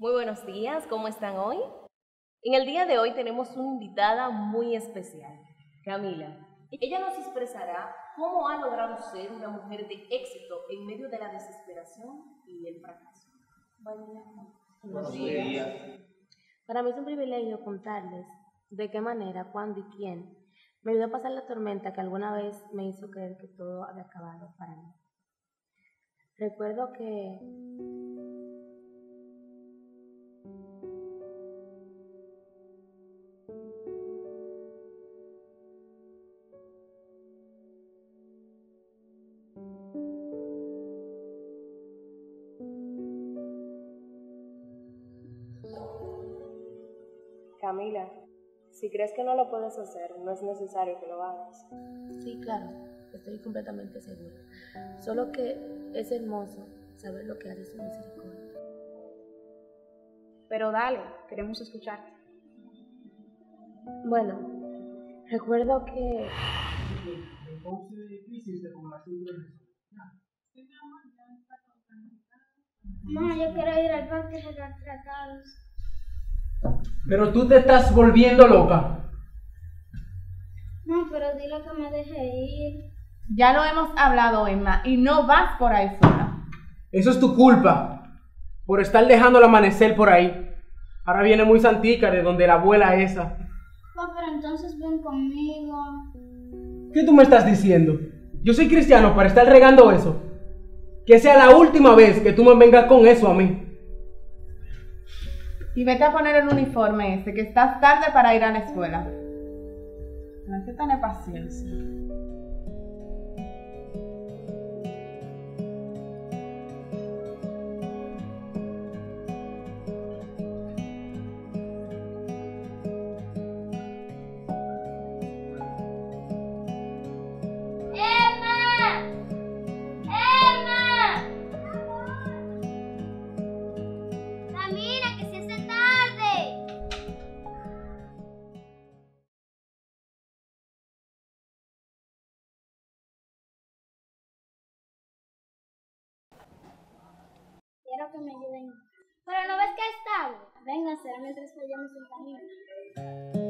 Muy buenos días, ¿cómo están hoy? En el día de hoy tenemos una invitada muy especial, Camila. Ella nos expresará cómo ha logrado ser una mujer de éxito en medio de la desesperación y el fracaso. Buen día. Buenos días. Para mí es un privilegio contarles de qué manera, cuándo y quién me ayudó a pasar la tormenta que alguna vez me hizo creer que todo había acabado para mí. Recuerdo que Camila, si crees que no lo puedes hacer, no es necesario que lo hagas. sí, claro, estoy completamente segura. Solo que es hermoso saber lo que hace su misericordia. Pero dale, queremos escucharte. Bueno, recuerdo que Entonces, ¿qué hiciste con la cinta de No, yo quiero ir al parque a jugar tratados. Pero tú te estás volviendo loca. No, pero dile que me deje ir. Ya lo hemos hablado, Emma, y no vas por ahí sola. Eso es tu culpa. Por estar dejando el amanecer por ahí. Ahora viene muy santica de donde la abuela esa. Pero entonces ven conmigo. ¿Qué tú me estás diciendo? Yo soy cristiano para estar regando eso. Que sea la última vez que tú me vengas con eso a mí. Y vete a poner el uniforme ese, que estás tarde para ir a la escuela. No hay que tener paciencia. ¡Emma! ¡Emma! Camina, que se hace tarde. Quiero que me ayuden. Pero no ves que es tarde. Venga, será mientras vayamos en camino.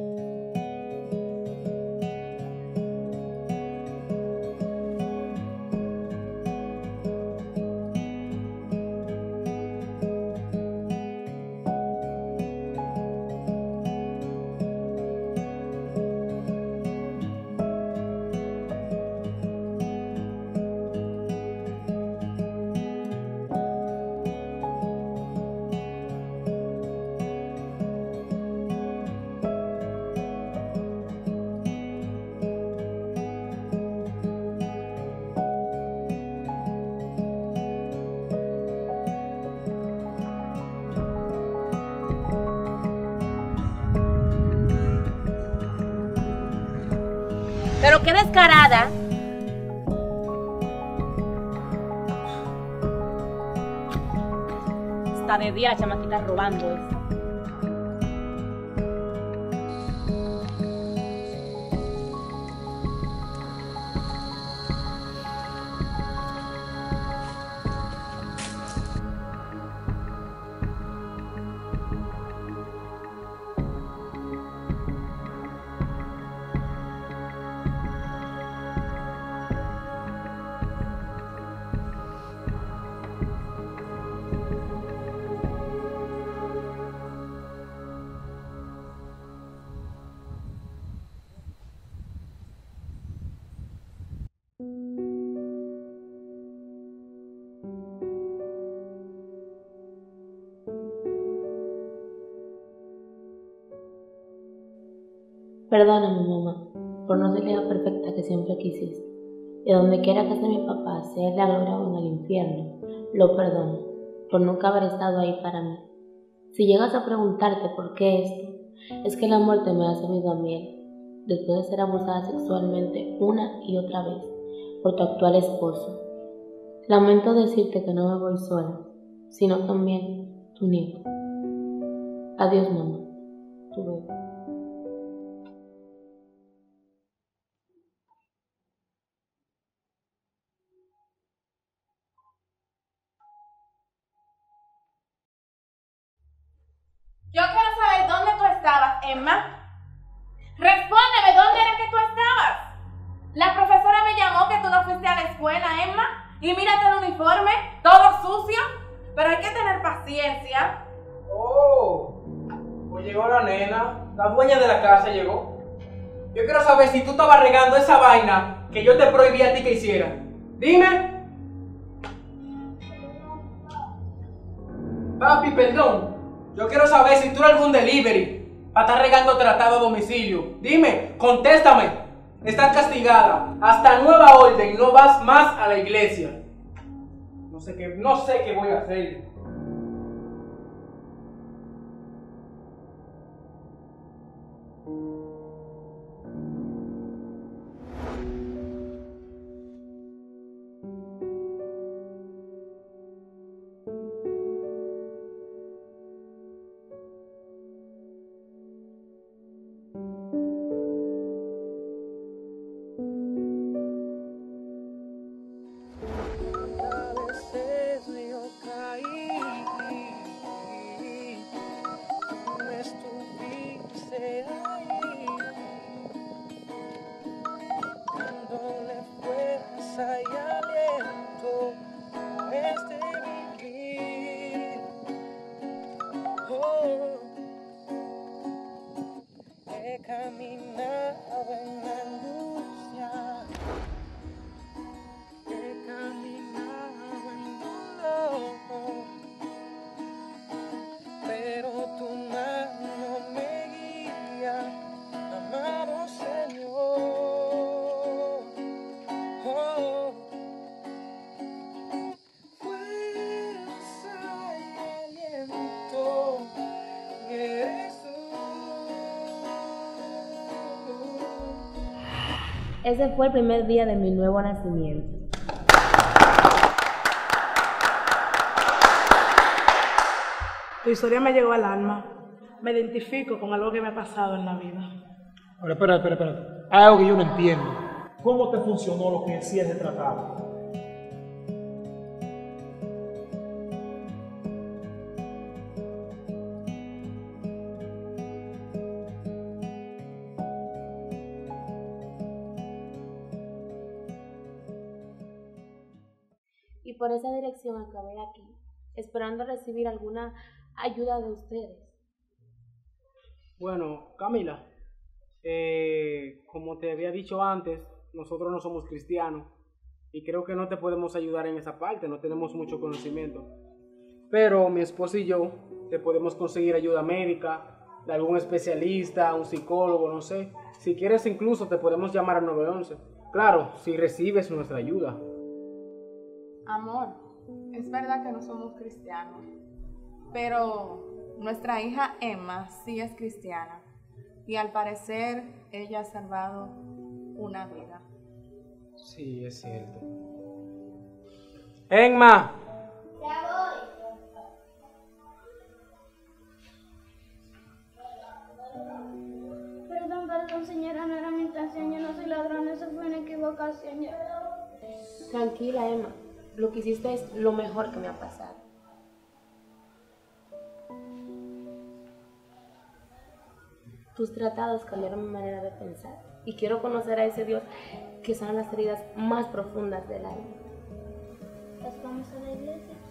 pero qué descarada. Está de día la chamaquita robando eso. Perdóname, mamá, por no ser la hija perfecta que siempre quisiste. Y donde quiera que esté mi papá, sea en la gloria o en el infierno, lo perdono, por nunca haber estado ahí para mí. Si llegas a preguntarte por qué esto, es que la muerte me ha sabido a miel, después de ser abusada sexualmente una y otra vez por tu actual esposo. Lamento decirte que no me voy sola, sino también tu nieto. Adiós, mamá, tu bebé. Emma? Respóndeme, ¿dónde era que tú estabas? La profesora me llamó que tú no fuiste a la escuela, Emma. Y mírate el uniforme, todo sucio. Pero hay que tener paciencia. Oh, pues llegó la nena, la dueña de la casa llegó. Yo quiero saber si tú estabas regando esa vaina que yo te prohibí a ti que hiciera. Dime. Papi, perdón. Yo quiero saber si tú eres algún delivery para estar regando tratado a domicilio. Dime, contéstame. Estás castigada. Hasta nueva orden, no vas más a la iglesia. No sé qué voy a hacer. Ese fue el primer día de mi nuevo nacimiento. Tu historia me llegó al alma. Me identifico con algo que me ha pasado en la vida. Ahora, espera. Hay algo que yo no entiendo. ¿Cómo te funcionó lo que decías de tratado? Y por esa dirección acabé aquí, esperando recibir alguna ayuda de ustedes. Bueno, Camila, como te había dicho antes, nosotros no somos cristianos y creo que no te podemos ayudar en esa parte, no tenemos mucho conocimiento. Pero mi esposa y yo te podemos conseguir ayuda médica, de algún especialista, un psicólogo, no sé. Si quieres incluso te podemos llamar al 911. Claro, si recibes nuestra ayuda. Amor, es verdad que no somos cristianos, pero nuestra hija Emma sí es cristiana y al parecer ella ha salvado una vida. Sí, es cierto. Emma. Ya voy. Perdón, señora, no era mi intención, yo no soy ladrón, eso fue una equivocación. Tranquila, Emma. Lo que hiciste es lo mejor que me ha pasado. Tus tratados cambiaron mi manera de pensar y quiero conocer a ese Dios que sana las heridas más profundas del alma. Pues vamos a la iglesia.